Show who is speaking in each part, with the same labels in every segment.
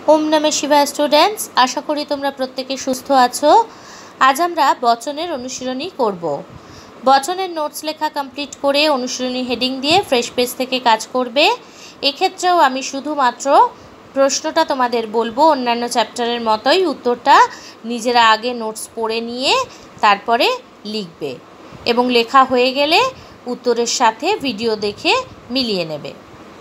Speaker 1: ओम नमः शिवाय स्टूडेंट्स, आशा करी तोमरा प्रत्येके सुस्थ आछो। आज आमरा बचनेर अनुशीलनी करब। बचनेर नोट्स लेखा कमप्लीट करे अनुशीलनी हेडिंग दिए फ्रेश पेज थेके काज करबे। एक्षेत्रेও आमी शुधुमात्र प्रश्नटा तोमादेर बोलबो, अन्यान्य चैप्टारेर मतोई उत्तरटा निजेरा आगे नोट्स पढ़े निये तारपरे लिखबे एबं लेखा हये गेले उत्तरेर साथे भिडियो देखे मिलिए नेबे।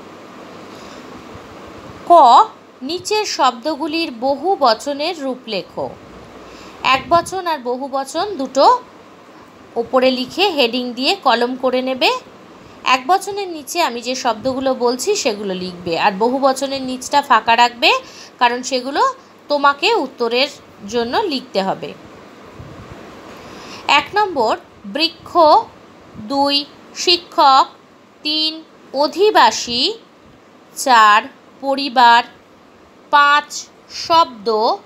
Speaker 1: क नीचेर शब्दगुलिर बहु बचनेर रूप लेखो। एक बचन और बहु बचन दुटो ओपरे लिखे हेडिंग दिए कलम करे नेबे। एक बचनेर नीचे आमी जे शब्दगुलो बोलছি सेगुलो लिखबे और बहु बचनेर नीचटा फाँका राखबे कारण सेगुलो तोमाके उत्तरेर जोन्नो लिखते हबे। एक नम्बर बृक्ष, दुई शिक्षक, तीन अधिबासी, चार परिवार, पाँच शब्द,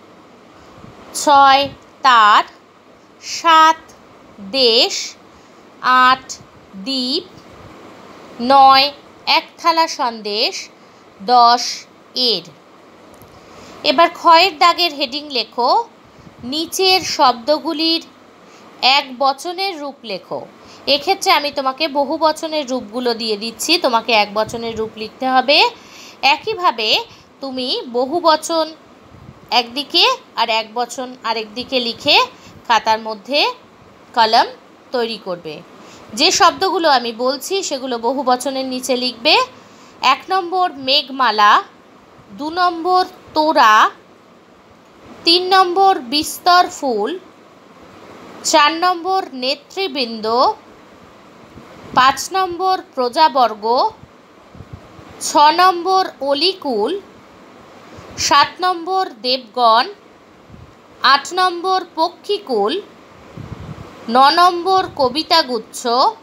Speaker 1: छय तार, सात देश, आठ द्वीप, नय एक थाला सन्देश, दस एर। एबार खयेर दागेर हेडिंग लेखो नीचेर शब्दगुलिर एक बचनेर रूप लेखो। एक्षेत्रे आमी तोमाके बहु बचनेर रूपगुलो दिए दिচ্ছি, तोमाके एक बचनेर रूप लिखते हबे। एकई भावे तुमी बहु बचन एक दिके और एक बचन आरेक दिके लिखे खातार मध्य कलम तैरी करबे। जे शब्दगुलो आमी बोलছি सेगुलो बहु बचनेर नीचे लिखबे। एक नम्बर मेघमाला, दो नम्बर तोरा, तीन नम्बर बिस्तर फुल, चार नम्बर नेतृबृंद, पाँच नम्बर प्रजावर्ग, छ नम्बर अलिकुल, सात नम्बर देवगण, आठ नम्बर पक्षीकुल, नौ नम्बर कवितागुच्छ,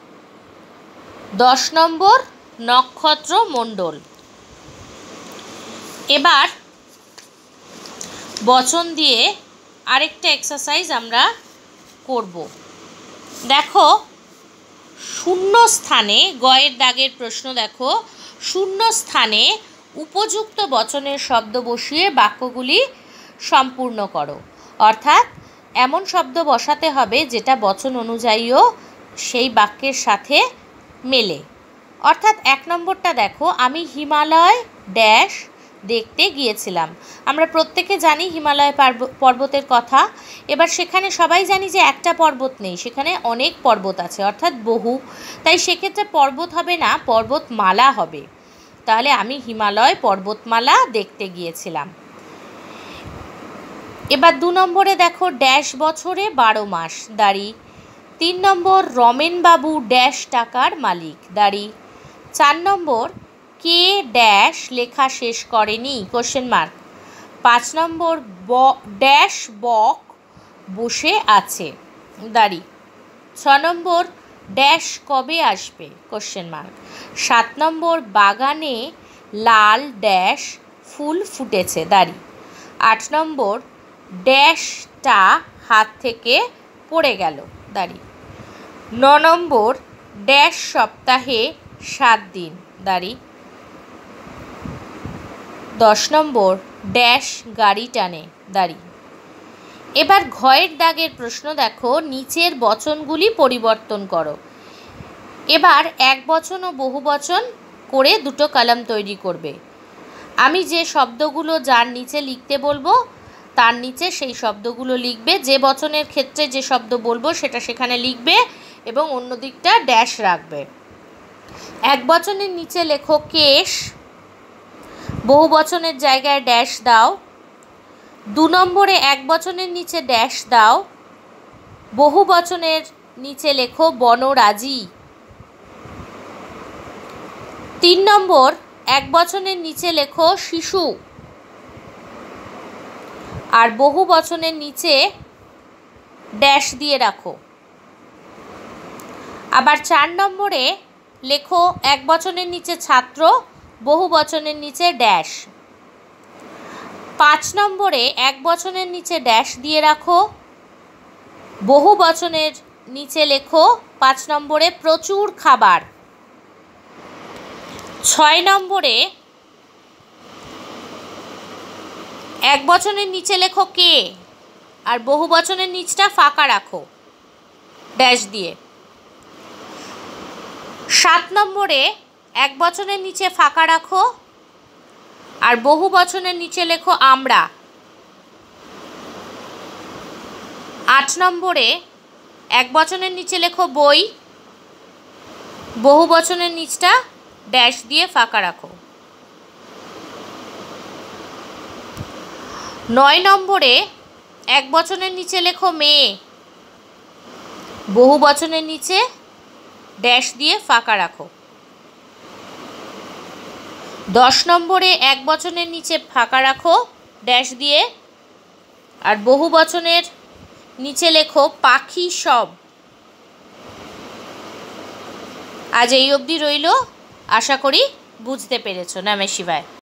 Speaker 1: दस नम्बर नक्षत्र मंडल। एबार बचन दिए आरेकटा एक्सारसाइज आमरा करब। देखो शून्य स्थाने गয়ের दागेर प्रश्न देखो शून्य स्थाने उपयुक्त बचनेर शब्द बसिए बाक्यगुली सम्पूर्ण करो। अर्थात एमन शब्द बसाते हबे जेटा बचन अनुयायीओ सेई बाक्येर साथे मेले। अर्थात एक नम्बरटा देखो आमी हिमालय डैश देखते गिয়েছিলাম। আমরা প্রত্যেকে জানি হিমালয় पर्वतेर कथा। এবার সেখানে সবাই জানি যে একটা পর্বত নেই, সেখানে অনেক পর্বত আছে অর্থাৎ বহু। তাই সেক্ষেত্রে পর্বত হবে না, পর্বতমালা হবে। তাহলে আমি হিমালয় পর্বতমালা দেখতে গিয়েছিলাম। এবার দু নম্বরে দেখো ড্যাশ বছরে 12 মাস দাড়ি। তিন নম্বর রমেন বাবু ড্যাশ টাকার মালিক দাড়ি। চার নম্বর কে ড্যাশ লেখা শেষ করেনি কোশ্চেন মার্ক। পাঁচ নম্বর ড্যাশ বক বসে আছে দাড়ি। ছ নম্বর ড্যাশ কবে আসবে কোশ্চেন মার্ক। সাত নম্বর বাগানে লাল ড্যাশ ফুল ফুটেছে দাড়ি। আট নম্বর ড্যাশটা হাত থেকে পড়ে গেল দাড়ি। ন নম্বর ড্যাশ সপ্তাহে 7 দিন দাড়ি। 10 নম্বর ড্যাশ গাড়ি টানে দাড়ি। এবার ঘয়ের দাগের প্রশ্ন দেখো নিচের বচনগুলি পরিবর্তন করো। এবার এক বচন ও বহু বচন করে দুটো কলাম তৈরি করবে। আমি যে শব্দগুলো যার নিচে লিখতে বলবো তার নিচে সেই শব্দগুলো লিখবে। যে বচনের ক্ষেত্রে যে শব্দ বলবো সেটা সেখানে লিখবে এবং অন্য দিকটা ড্যাশ রাখবে। এক বচনের নিচে লেখো কেশ, বহু বচনের জায়গায় ড্যাশ দাও। দু নম্বরে এক বচনের নিচে ড্যাশ দাও, বহু বচনের নিচে লেখো বনরাজি। তিন নম্বর এক বচনের নিচে লেখো শিশু আর বহু বচনের নিচে ড্যাশ দিয়ে রাখো। আবার চার নম্বরে লেখো এক বচনের নিচে ছাত্র, বহু বচনের নিচে ড্যাশ। পাঁচ নম্বরে এক বচনের নিচে ড্যাশ দিয়ে রাখো, বহু বচনের নিচে লেখো 5 নম্বরে প্রচুর খাবার। 6 নম্বরে একবচনের নিচে লেখো কে, আর বহুবচনের নিচটা ফাঁকা রাখো ড্যাশ দিয়ে। 7 নম্বরে একবচনের নিচে ফাঁকা রাখো আর বহুবচনের নিচে লেখো আমরা। 8 নম্বরে একবচনের নিচে লেখো বই, বহুবচনের নিচটা ড্যাশ দিয়ে ফাঁকা রাখো। 9 নম্বরে একবচনের নিচে লেখো মেয়ে, বহুবচনের নিচে ড্যাশ দিয়ে ফাঁকা রাখো। 10 নম্বরে একবচনের নিচে ফাঁকা রাখো ড্যাশ দিয়ে, আর বহুবচনের নিচে লেখো পাখি সব। আজ এই অবধি রইল, আশা করি বুঝতে পেরেছো। নমঃ শিবায়।